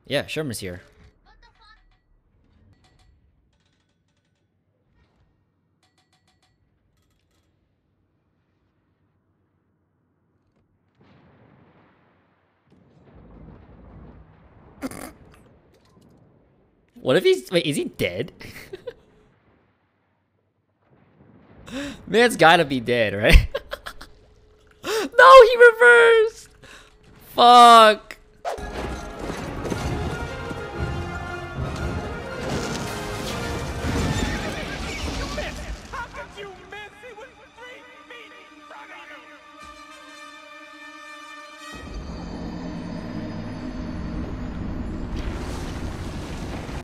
Yeah, Sherman's here. What if he's... Wait, is he dead? Man's gotta be dead, right? No, he reversed! Fuck!